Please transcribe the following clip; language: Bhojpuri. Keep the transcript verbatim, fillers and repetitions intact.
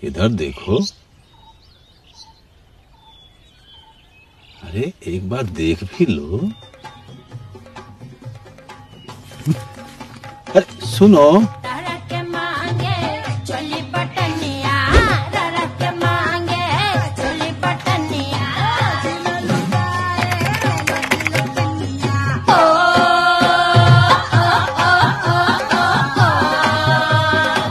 इधर देखो। अरे एक बार देख भी लो। अरे सुनो।